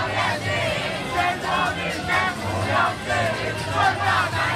言行，先做民先不用质疑，顺到